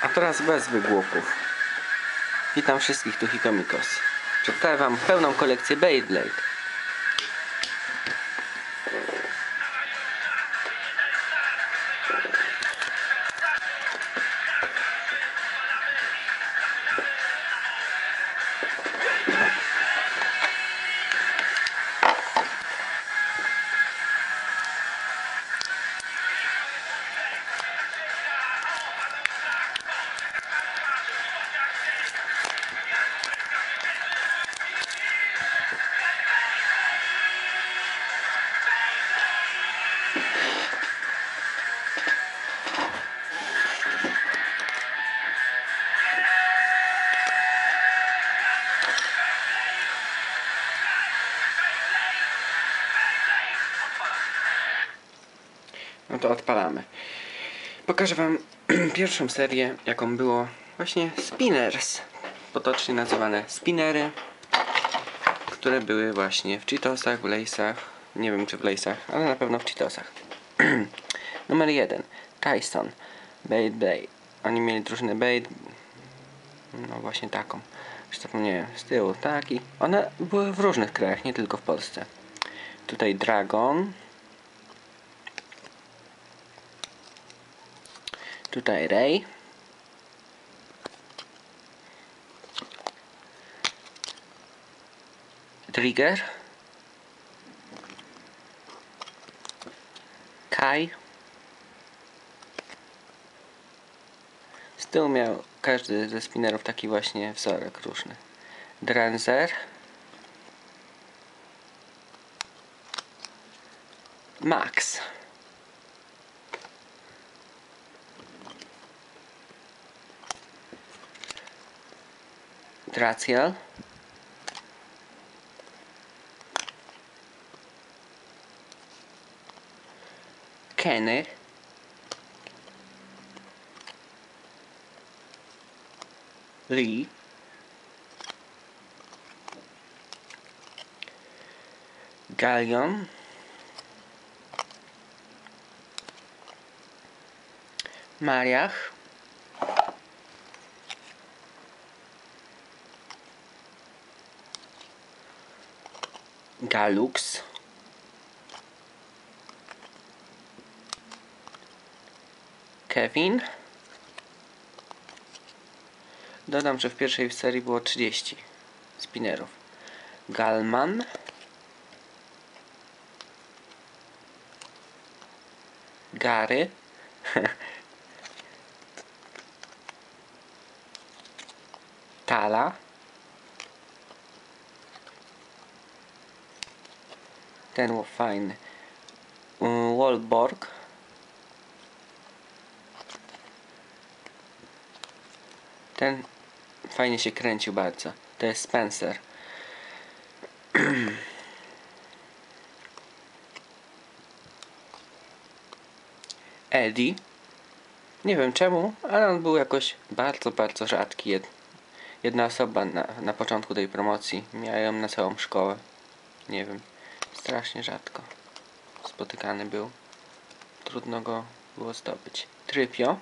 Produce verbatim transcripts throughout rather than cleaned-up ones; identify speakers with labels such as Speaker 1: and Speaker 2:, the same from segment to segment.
Speaker 1: A teraz bez wygłupów. Witam wszystkich, tu Hikomikos. Przedstawię wam pełną kolekcję Beyblade. No to odpalamy. Pokażę wam pierwszą serię, jaką było właśnie Spinners. Potocznie nazywane Spinnery, które były właśnie w Cheetosach, w Lay'sach. Nie wiem czy w Lay'sach, ale na pewno w Cheetosach. Numer jeden. Tyson. Beyblade. Oni mieli drużynę Beyblade. No właśnie taką. Już zapomniałem. Z tyłu taki. One były w różnych krajach, nie tylko w Polsce. Tutaj Dragon. Tutaj Ray. Trigger. Kai. Z tyłu miał każdy ze spinnerów taki właśnie wzorek różny. Dranzer. Max. Draciel. Kenny. Lee. Gallion. Mariach. Galux. Kevin. Dodam, że w pierwszej serii było trzydzieści spinnerów. Galman. Gary. Tala. Ten był fajny. Wallborg. Ten fajnie się kręcił bardzo. To jest Spencer. Eddie. Nie wiem czemu, ale on był jakoś bardzo, bardzo rzadki. Jedna osoba na, na początku tej promocji miała ją na całą szkołę. Nie wiem. Strasznie rzadko spotykany był. Trudno go było zdobyć. Trypio.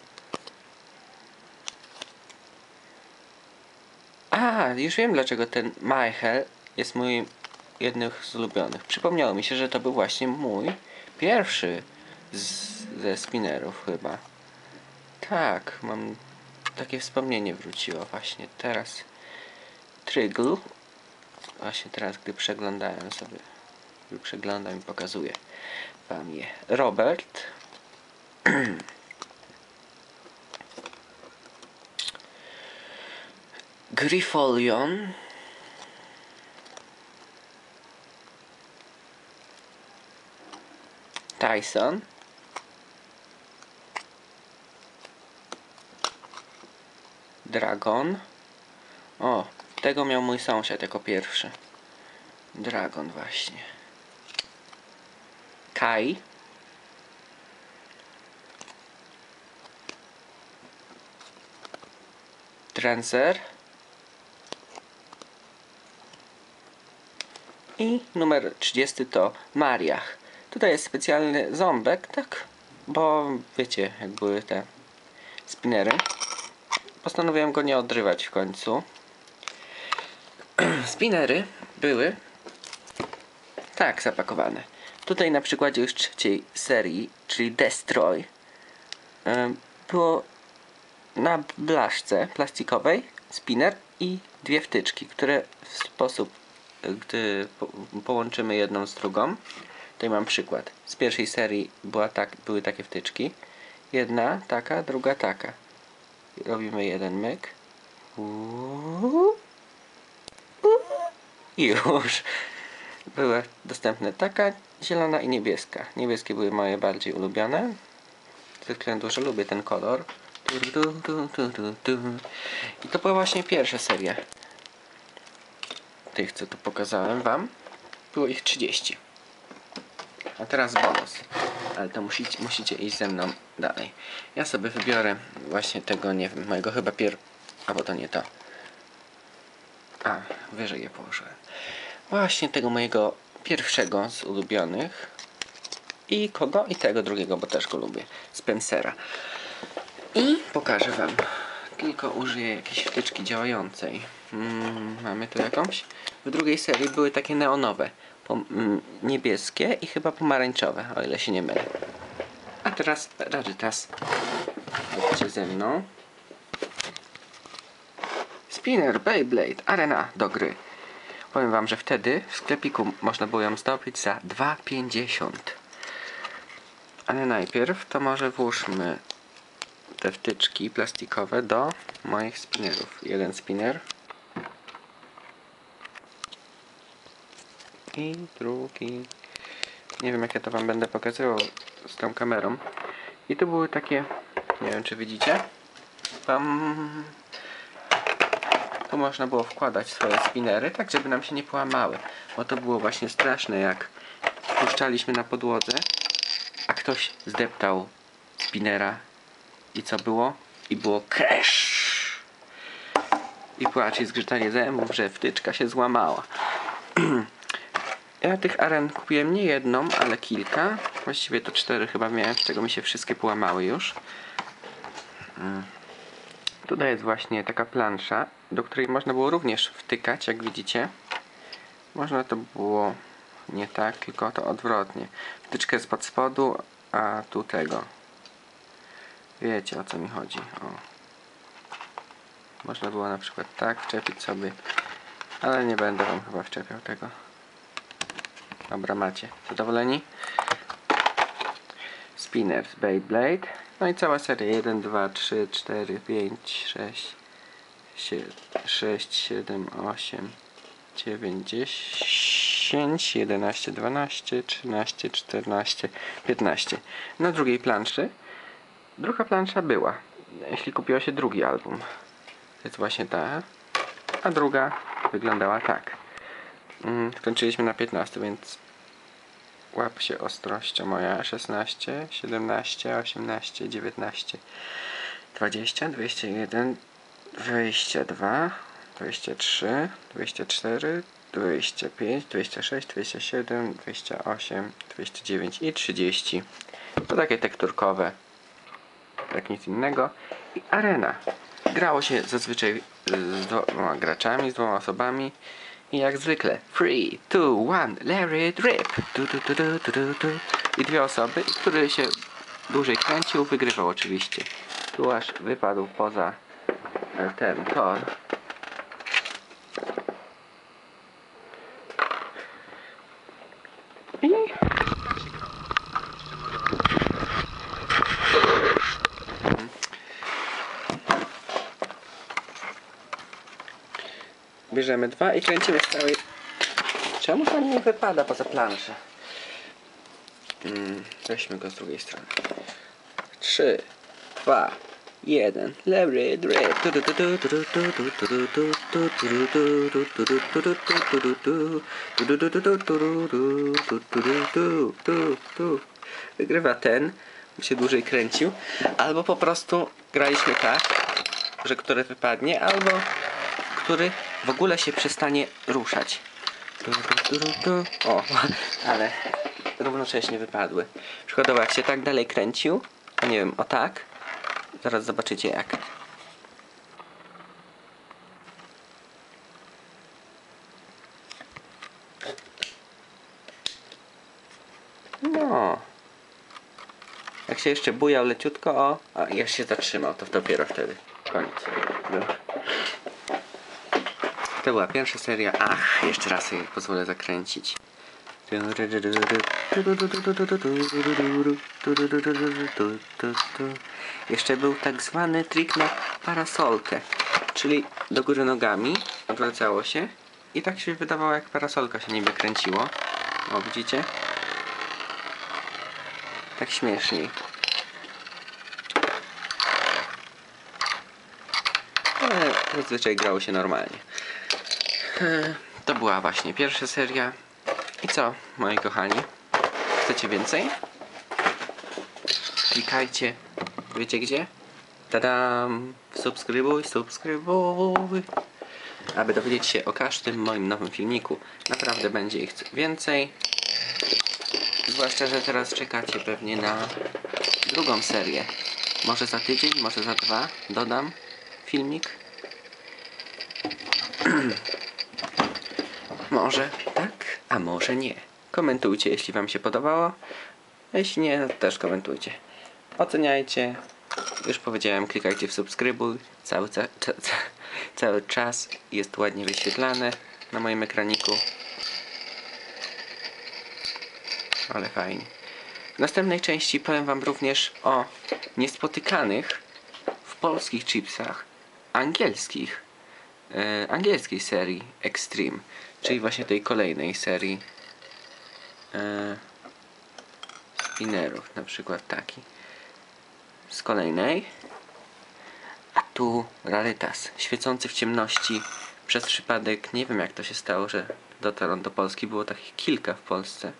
Speaker 1: A, już wiem dlaczego ten Michael jest mój jednym z ulubionych. Przypomniało mi się, że to był właśnie mój pierwszy z, ze spinnerów chyba. Tak, mam takie wspomnienie wróciło właśnie teraz. Trigl. Właśnie teraz, gdy przeglądałem sobie, gdy przeglądam i pokazuję wam je. Robert. Grifolion. Tyson. Dragon. O, tego miał mój sąsiad jako pierwszy. Dragon właśnie. Kai. Transer. I numer trzydziesty to Mariach. Tutaj jest specjalny ząbek, tak? Bo wiecie, jak były te spinnery. postanowiłem go nie odrywać w końcu. Spinnery były tak zapakowane. Tutaj na przykładzie już trzeciej serii, czyli Destroy, było na blaszce plastikowej spinner i dwie wtyczki, które w sposób, gdy po połączymy jedną z drugą. Tutaj mam przykład. Z pierwszej serii była tak, były takie wtyczki. Jedna taka, druga taka. Robimy jeden myk. Uuu. I już. Były dostępne taka, zielona i niebieska. Niebieskie były moje bardziej ulubione. Ze względu, że lubię ten kolor. I to była właśnie pierwsza seria tych, co tu pokazałem wam. Było ich trzydzieści. A teraz bonus. Ale to musicie, musicie iść ze mną dalej. Ja sobie wybiorę właśnie tego, nie wiem, mojego chyba pier... albo to nie to. A, wyżej je położyłem. Właśnie tego mojego pierwszego z ulubionych. I kogo? I tego drugiego, bo też go lubię. Spencera. I pokażę wam. Tylko użyję jakiejś wtyczki działającej. Hmm, mamy tu jakąś? W drugiej serii były takie neonowe. Mm, niebieskie i chyba pomarańczowe, o ile się nie mylę. A teraz rarytas. Chodźcie ze mną. Spinner Beyblade Arena do gry. Powiem wam, że wtedy w sklepiku można było ją zdobyć za dwa pięćdziesiąt. Ale najpierw to może włóżmy te wtyczki plastikowe do moich spinnerów. Jeden spinner. I drugi. Nie wiem, jak ja to wam będę pokazywał z tą kamerą. I tu były takie, nie wiem, czy widzicie. Tam tu można było wkładać swoje spinnery, tak żeby nam się nie połamały. Bo to było właśnie straszne, jak puszczaliśmy na podłodze, a ktoś zdeptał spinnera. I co było? I było crash! I płacz i zgrzytanie zębów, że wtyczka się złamała. Ja tych aren kupiłem nie jedną, ale kilka. Właściwie to cztery chyba miałem, z czego mi się wszystkie połamały już. Hmm. Tutaj jest właśnie taka plansza, do której można było również wtykać, jak widzicie. Można to było nie tak, tylko to odwrotnie. Wtyczkę jest pod spodu, a tu tego. Wiecie, o co mi chodzi. O. Można było na przykład tak wczepić sobie, ale nie będę wam chyba wczepiał tego. Dobra, macie. Zadowoleni? Spinners Beyblade. No i cała seria. jeden, dwa, trzy, cztery, pięć, sześć, sześć, siedem, osiem, dziewięć, dziesięć, jedenaście, dwanaście, trzynaście, czternaście, piętnaście. Na drugiej planszy. Druga plansza była, jeśli kupiło się drugi album. To jest właśnie ta. A druga wyglądała tak. Skończyliśmy na piętnaście, więc łap się ostrością moja. szesnaście, siedemnaście, osiemnaście, dziewiętnaście, dwadzieścia, dwadzieścia jeden, dwadzieścia dwa, dwadzieścia trzy, dwadzieścia cztery, dwadzieścia pięć, dwadzieścia sześć, dwadzieścia siedem, dwadzieścia osiem, dwadzieścia dziewięć i trzydzieści. To takie tekturkowe. Tak, nic innego. I arena. Grało się zazwyczaj z dwoma graczami, z dwoma osobami. I jak zwykle three, two, one, Larry Rip. Du, du, du, du, du, du. I dwie osoby, który się dłużej kręcił, wygrywał oczywiście. Tu aż wypadł poza ten tor. I bierzemy dwa i kręcimy z całej... Czemu to nie wypada poza planszę? Hmm, weźmy go z drugiej strony. trzy, dwa, jeden. Larry Drip. Wygrywa ten, by się dłużej kręcił. Albo po prostu graliśmy tak, że który wypadnie, albo który w ogóle się przestanie ruszać. O, ale równocześnie wypadły. Przykładowo, jak się tak dalej kręcił, a nie wiem, o tak, zaraz zobaczycie jak. się jeszcze bujał leciutko, o, a jak się zatrzymał, to dopiero wtedy koniec. No. To była pierwsza seria. Ach, jeszcze raz sobie pozwolę zakręcić. Jeszcze był tak zwany trik na parasolkę, czyli do góry nogami odwracało się i tak się wydawało, jak parasolka się niby kręciło. O, widzicie? Tak śmieszniej. Ale zazwyczaj grało się normalnie. To była właśnie pierwsza seria. I co, moi kochani? Chcecie więcej? Klikajcie. Wiecie gdzie? Tadam! Subskrybuj, subskrybuj! Aby dowiedzieć się o każdym moim nowym filmiku. Naprawdę będzie ich więcej. Zwłaszcza, że teraz czekacie pewnie na drugą serię. Może za tydzień, może za dwa dodam filmik. Może tak, a może nie. Komentujcie, jeśli wam się podobało. A jeśli nie, to też komentujcie. Oceniajcie. Już powiedziałem, klikajcie w subskrybuj. Cały, ca, ca, ca, cały czas jest ładnie wyświetlane na moim ekraniku. Ale fajnie. W następnej części powiem wam również o niespotykanych w polskich chipsach angielskich. E, angielskiej serii Extreme. Czyli właśnie tej kolejnej serii e, spinnerów. Na przykład taki. Z kolejnej. A tu rarytas. Świecący w ciemności. Przez przypadek, nie wiem jak to się stało, że dotarł on do Polski. Było takich kilka w Polsce.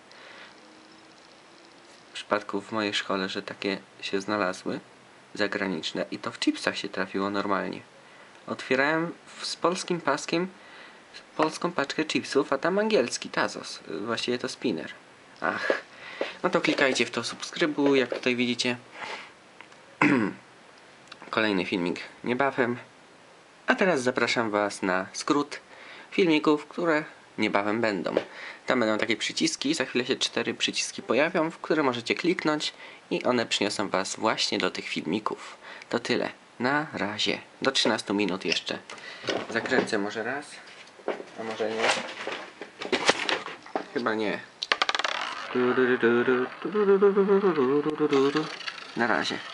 Speaker 1: Przypadków w mojej szkole, że takie się znalazły. Zagraniczne. I to w chipsach się trafiło normalnie. Otwierałem z polskim paskiem polską paczkę chipsów, a tam angielski Tazos. Właściwie to spinner. Ach. No to klikajcie w to subskrybuj, jak tutaj widzicie. Kolejny filmik niebawem. A teraz zapraszam was na skrót filmików, które niebawem będą. Tam będą takie przyciski, za chwilę się cztery przyciski pojawią, w które możecie kliknąć i one przyniosą was właśnie do tych filmików. To tyle. Na razie. Do trzynastu minut jeszcze. Zakręcę może raz. A może nie? Chyba nie. Na razie.